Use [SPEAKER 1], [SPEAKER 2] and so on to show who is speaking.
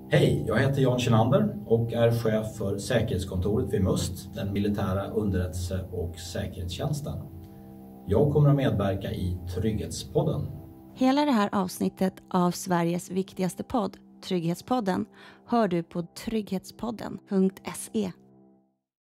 [SPEAKER 1] Hej, jag heter Jan Kjellander och är chef för säkerhetskontoret vid MUST, den militära underrättelse- och säkerhetstjänsten. Jag kommer att medverka i Trygghetspodden.
[SPEAKER 2] Hela det här avsnittet av Sveriges viktigaste podd, Trygghetspodden, hör du på trygghetspodden.se.